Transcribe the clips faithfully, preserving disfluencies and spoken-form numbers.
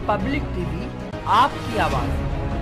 Public TV, आपकी आवाज।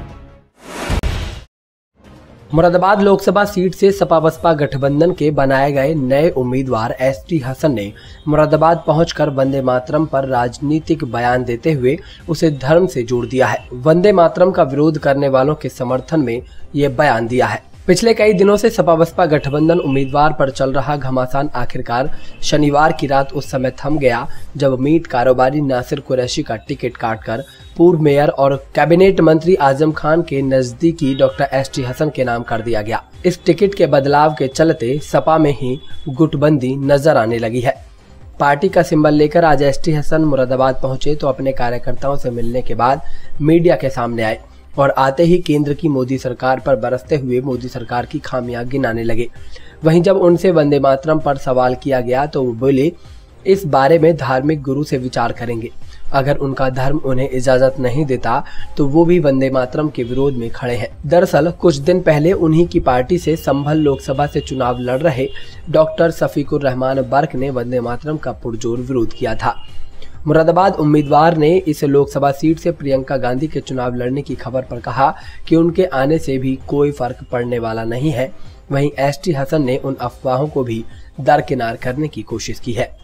Moradabad Lok Sabha seat से सपा बसपा गठबंधन के बनाए गए नए उम्मीदवार एस टी हसन ने मुरादाबाद पहुंचकर वंदे मातरम पर राजनीतिक बयान देते हुए उसे धर्म से जोड़ दिया है। वंदे मातरम का विरोध करने वालों के समर्थन में ये बयान दिया है। पिछले कई दिनों से सपा बसपा गठबंधन उम्मीदवार पर चल रहा घमासान आखिरकार शनिवार की रात उस समय थम गया जब मीट कारोबारी नासिर कुरैशी का टिकट काटकर पूर्व मेयर और कैबिनेट मंत्री आजम खान के नजदीकी डॉक्टर एस टी हसन के नाम कर दिया गया। इस टिकट के बदलाव के चलते सपा में ही गुटबंदी नजर आने लगी है। पार्टी का सिंबल लेकर आज एस टी हसन मुरादाबाद पहुंचे तो अपने कार्यकर्ताओं से मिलने के बाद मीडिया के सामने आए और आते ही केंद्र की मोदी सरकार पर बरसते हुए मोदी सरकार की खामियां गिनाने लगे। वहीं जब उनसे वंदे मातरम पर सवाल किया गया तो वो बोले इस बारे में धार्मिक गुरु से विचार करेंगे। अगर उनका धर्म उन्हें इजाजत नहीं देता तो वो भी वंदे मातरम के विरोध में खड़े हैं। दरअसल कुछ दिन पहले उन्हीं की पार्टी से संभल लोकसभा से चुनाव लड़ रहे डॉक्टर शफीकुर रहमान बर्क ने वंदे मातरम का पुरजोर विरोध किया था। मुरादाबाद उम्मीदवार ने इस लोकसभा सीट से प्रियंका गांधी के चुनाव लड़ने की खबर पर कहा कि उनके आने से भी कोई फर्क पड़ने वाला नहीं है। वहीं एस टी हसन ने उन अफवाहों को भी दरकिनार करने की कोशिश की है।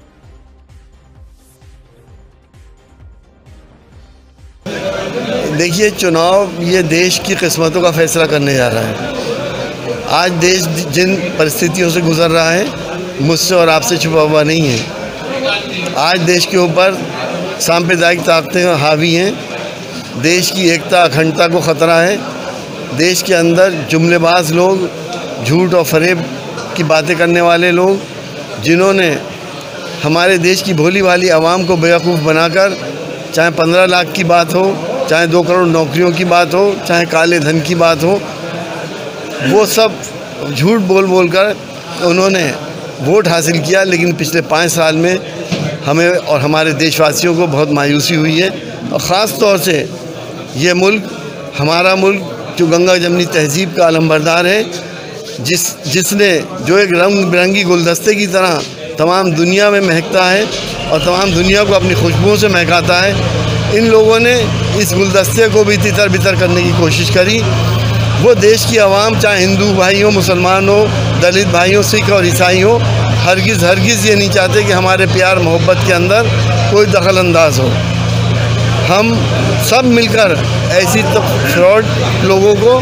देखिए, चुनाव ये देश की किस्मतों का फैसला करने जा रहा है। आज देश जिन परिस्थितियों से गुजर रहा है मुझसे और आपसे छुपा हुआ नहीं है। आज देश के ऊपर सांप्रदायिक ताकतें हावी हैं। देश की एकता अखंडता को ख़तरा है। देश के अंदर जुमलेबाज लोग, झूठ और फरेब की बातें करने वाले लोग, जिन्होंने हमारे देश की भोली भाली आवाम को बेवकूफ़ बनाकर, चाहे पंद्रह लाख की बात हो, चाहे दो करोड़ नौकरियों की बात हो, चाहे काले धन की बात हो, वो सब झूठ बोल बोल कर उन्होंने वोट हासिल किया। लेकिन पिछले पाँच साल में हमें और हमारे देशवासियों को बहुत मायूसी हुई है। और ख़ास तौर से ये मुल्क, हमारा मुल्क जो गंगा जमनी तहजीब का अलंबरदार है, जिस जिसने जो एक रंग बिरंगी गुलदस्ते की तरह तमाम दुनिया में महकता है और तमाम दुनिया को अपनी खुशबुओं से महकाता है, इन लोगों ने इस गुलदस्ते को भी तितर बितर करने की कोशिश करी। वो देश की आवाम, चाहे हिंदू भाई हो, मुसलमान हो, दलित भाई हो, सिख और ईसाई हो, हरगिज़ हरगिज़ ये नहीं चाहते कि हमारे प्यार मोहब्बत के अंदर कोई दखल अंदाज हो। हम सब मिलकर ऐसी तो फ्रॉड लोगों को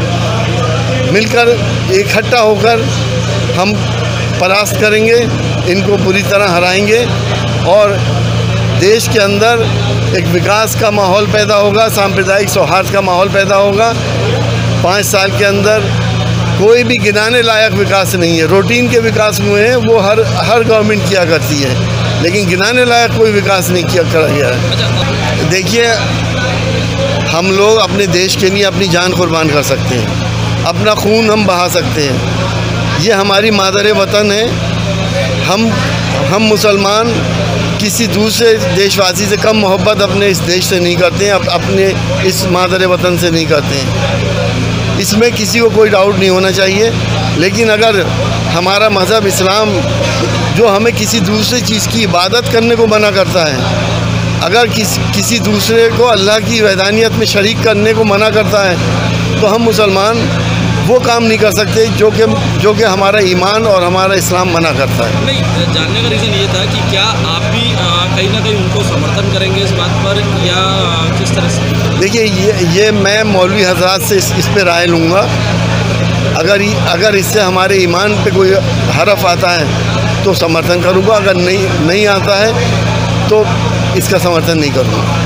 मिलकर इकट्ठा होकर हम परास्त करेंगे, इनको पूरी तरह हराएंगे और देश के अंदर एक विकास का माहौल पैदा होगा, सांप्रदायिक सौहार्द का माहौल पैदा होगा। पाँच साल के अंदर कोई भी गिनाने लायक विकास नहीं है। रूटीन के विकास हुए हैं, वो हर हर गवर्नमेंट किया करती है, लेकिन गिनाने लायक कोई विकास नहीं किया करा गया है। देखिए, हम लोग अपने देश के लिए अपनी जान कुर्बान कर सकते हैं, अपना खून हम बहा सकते हैं। ये हमारी मादर वतन है। हम हम मुसलमान किसी दूसरे देशवासी से कम मोहब्बत अपने इस देश से नहीं करते हैं, अप, अपने इस मादर वतन से नहीं करते हैं। इसमें किसी को कोई डाउट नहीं होना चाहिए। लेकिन अगर हमारा मज़हब इस्लाम जो हमें किसी दूसरे चीज़ की इबादत करने को मना करता है, अगर किस, किसी दूसरे को अल्लाह की वहदानियत में शरीक करने को मना करता है, तो हम मुसलमान वो काम नहीं कर सकते जो कि जो कि हमारा ईमान और हमारा इस्लाम मना करता है। नहीं, जानने का रीज़न ये था कि क्या आप भी कहीं ना कहीं उनको समर्थन करेंगे इस बात पर, या किस तरह से? देखिए, ये ये मैं मौलवी हजरात से इस, इस पे राय लूँगा। अगर अगर इससे हमारे ईमान पे कोई हरफ आता है तो समर्थन करूँगा, अगर नहीं नहीं आता है तो इसका समर्थन नहीं करूँगा।